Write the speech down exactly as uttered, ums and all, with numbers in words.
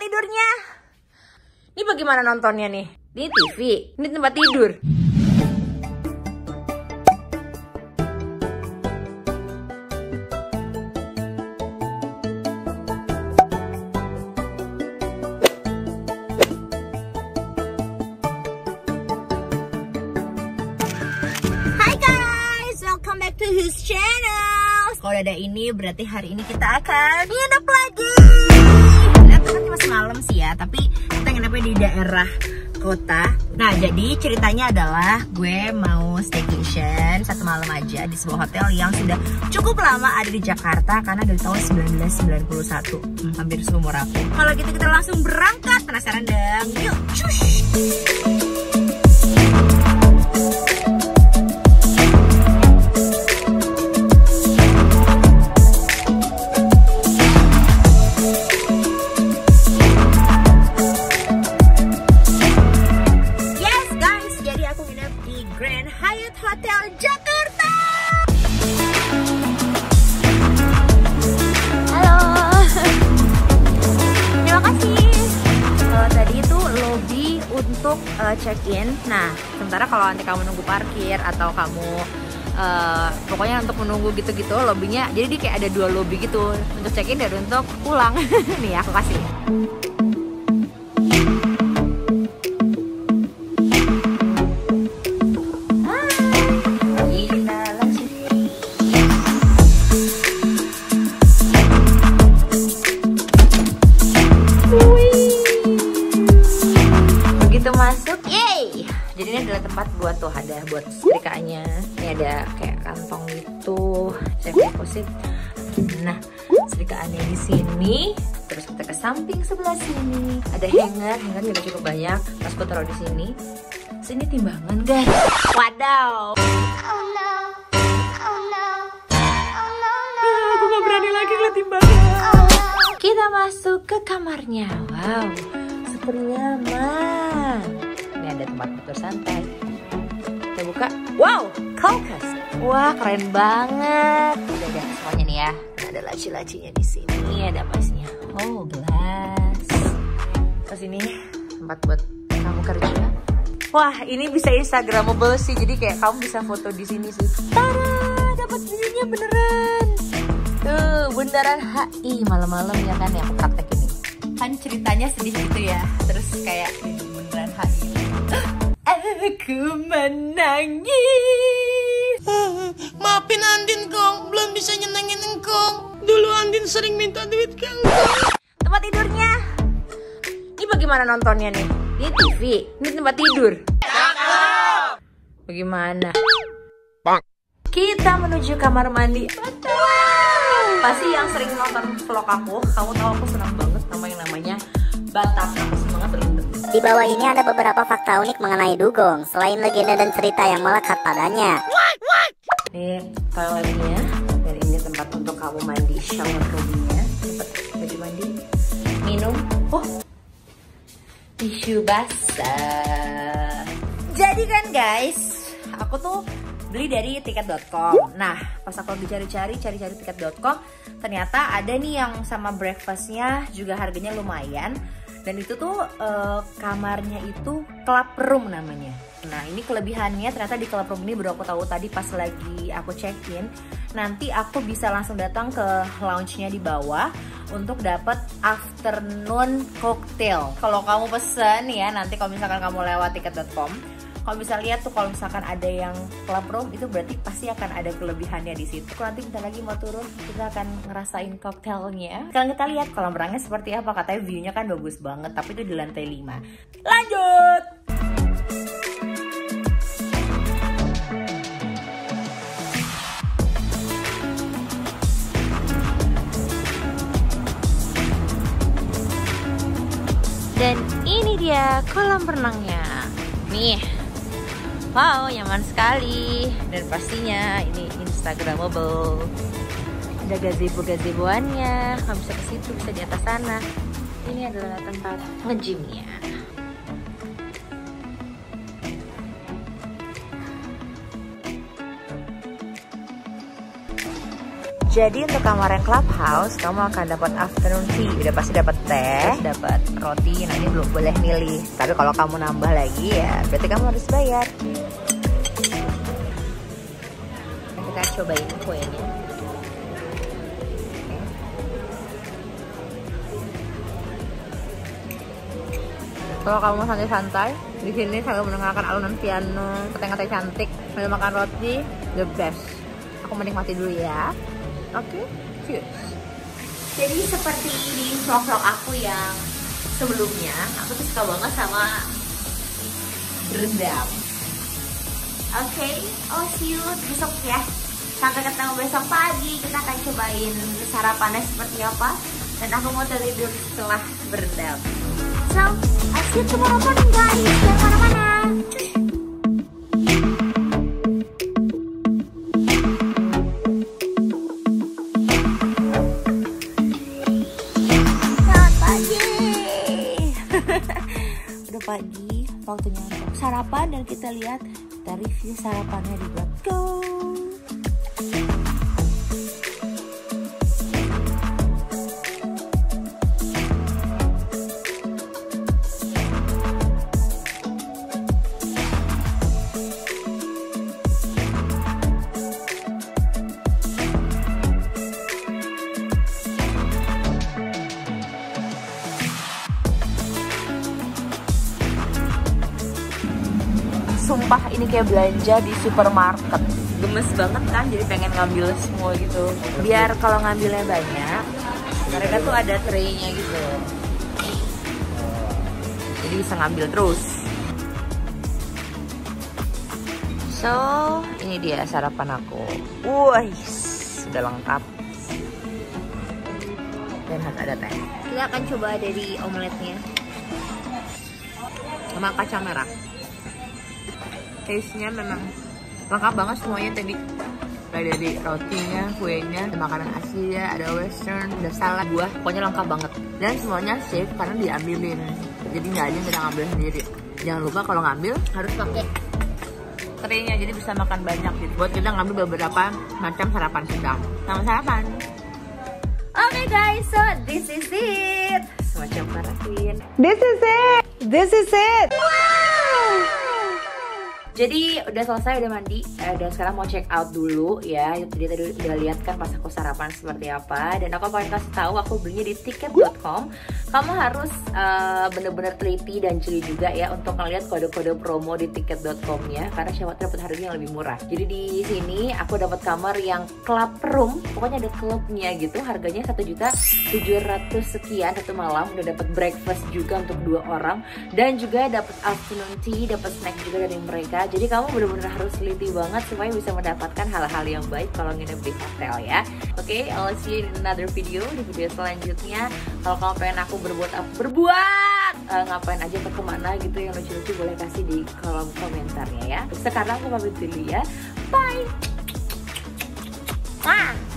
tidurnya. Ini bagaimana nontonnya nih? Ini T V, ini tempat tidur. Hai guys, welcome back to his channel. Kalau ada ini berarti hari ini kita akan nginep lagi. Nah, kan masih malam sih ya, tapi kita nginepnya di daerah kota. Nah, jadi ceritanya adalah gue mau staycation satu malam aja di sebuah hotel yang sudah cukup lama ada di Jakarta karena dari tahun seribu sembilan ratus sembilan puluh satu. Hmm, hampir seumur aku. Kalau gitu kita langsung berangkat. Penasaran dong? Yuk, cush! Untuk uh, check-in. Nah, sementara kalau nanti kamu nunggu parkir atau kamu uh, pokoknya untuk menunggu gitu-gitu, lobbynya jadi dia kayak ada dua lobby gitu untuk check-in dan untuk pulang. Nih aku kasih. Masuk, yay! Jadi ini adalah tempat buat tuh ada buat setrikaannya. Ini ada kayak kantong gitu, saya deposit. Nah, setrikaannya di sini. Terus kita ke samping sebelah sini. Ada hanger, hanger juga cukup banyak. Pas aku taruh di sini. Sini timbangan guys. Wadaw. Oh no, oh no, oh no, no. Aku gak berani lagi ngeliat timbangan. Oh no. Kita masuk ke kamarnya. Wow. Nyaman. Ini ada tempat bersantai. Kita buka. Wow, kulkas. Wah, keren banget. Udah ada semuanya nih ya. Ada laci-lacinya di sini. Ada pasnya. Oh, gelas. Terus ini tempat buat kamu kerja. Wah, ini bisa instagramable sih. Jadi kayak kamu bisa foto di sini sih. Tada, dapat view-nya beneran. Tuh, bundaran H I malam-malam ya kan ya, aku praktek ini. Kan ceritanya sedih gitu ya, terus kayak beneran H I. Aku menangis. Maafin Andin Kong, belum bisa nyenengin engkong. Dulu Andin sering minta duit ke engkong. Tempat tidurnya. Ini bagaimana nontonnya nih? Ini T V, ini tempat tidur. Cakep. Bagaimana? Bang. Kita menuju kamar mandi. Wow. Pasti yang sering nonton vlog aku, kamu tahu aku senang banget sama yang namanya bathtub. Aku senang banget berendam. Di bawah ini ada beberapa fakta unik mengenai dugong, selain legenda dan cerita yang melekat padanya. Ini toiletnya, dan ini tempat untuk kamu mandi, shower cabinnya, tempat baju mandi, minum. Oh, tisu basah. Jadi kan guys, aku tuh beli dari tiket dot com. Nah, pas aku lagi cari-cari, cari-cari tiket dot com, ternyata ada nih yang sama breakfastnya juga harganya lumayan. Dan itu tuh uh, kamarnya itu club room namanya. Nah, ini kelebihannya ternyata di club room ini baru aku tahu tadi pas lagi aku check-in. Nanti aku bisa langsung datang ke lounge-nya di bawah untuk dapat afternoon cocktail. Kalau kamu pesen ya, nanti kalau misalkan kamu lewat tiket dot com, kalau bisa lihat tuh kalau misalkan ada yang club room itu berarti pasti akan ada kelebihannya di situ. Nanti bentar lagi mau turun, kita akan ngerasain koktailnya. Sekarang kita lihat kolam renangnya seperti apa. Katanya view-nya kan bagus banget, tapi itu di lantai lima. Lanjut. Dan ini dia kolam renangnya. Nih. Wow, nyaman sekali. Dan pastinya ini instagramable. Ada gazebo-gazeboannya. Kamu bisa ke situ, bisa di atas sana. Ini adalah tempat nge-gymnya. Jadi untuk kamar yang clubhouse, kamu akan dapat afternoon tea. Udah pasti dapat teh, dapat roti. Nah ini belum boleh milih. Tapi kalau kamu nambah lagi ya, berarti kamu harus bayar. Kita cobain kuenya. Kalau kamu santai-santai, di sini sambil mendengarkan alunan piano, kata-kata cantik, sambil makan roti, the best. Aku menikmati dulu ya. Oke, okay, cheers. Jadi seperti di vlog-vlog aku yang sebelumnya, aku tuh suka banget sama rendang. Oke, okay, oh see you besok ya. Sampai ketemu besok pagi, kita akan cobain sarapannya seperti apa. Dan aku mau tidur setelah berendam. So, I'll see you tomorrow morning guys. Jangan kemana-mana. Udah pagi, waktunya untuk sarapan dan kita lihat kita review sarapannya di Let's Go. Sumpah ini kayak belanja di supermarket. Gemes banget kan, jadi pengen ngambil semua gitu. Biar kalau ngambilnya banyak, mereka tuh ada tray-nya gitu. Jadi bisa ngambil terus. So, ini dia sarapan aku. Wah, sudah lengkap. Dan harus ada teh. Kita akan coba dari omeletnya. Sama kacang merah. Taste-nya memang lengkap banget semuanya tadi. Kayak dari rotinya, kuenya, ada makanan Asia, ada western, ada salad, buah. Pokoknya lengkap banget. Dan semuanya safe karena diambilin. Jadi nggak ada yang kita ngambil sendiri. Jangan lupa kalau ngambil harus pakai tray-nya, jadi bisa makan banyak gitu. Buat kita ngambil beberapa macam sarapan sedang. Sama sarapan. Oke okay guys, so this is it. Semacam parafin. This is it. This is it. Wow. Jadi udah selesai, udah mandi, eh, dan sekarang mau check out dulu ya. Jadi tadi udah lihat kan pas aku sarapan seperti apa. Dan aku pengen kasih tahu aku belinya di tiket dot com. Kamu harus uh, bener-bener teliti dan jeli juga ya untuk ngeliat kode-kode promo di tiket dot com-nya, karena siapa tahu dapat harganya yang lebih murah. Jadi di sini aku dapat kamar yang club room, pokoknya ada klubnya gitu. Harganya satu juta tujuh ratus sekian satu malam. Udah dapat breakfast juga untuk dua orang, dan juga dapat afternoon tea, dapat snack juga dari mereka. Jadi kamu benar-benar harus teliti banget supaya bisa mendapatkan hal-hal yang baik kalau nginep di hotel ya. Oke, okay, I'll see you in another video, di video selanjutnya. Kalau kamu pengen aku berbuat apa berbuat uh, ngapain aja atau kemana gitu yang lucu-lucu, boleh kasih di kolom komentarnya ya. Sekarang aku pamit dulu ya. Bye. Mwah.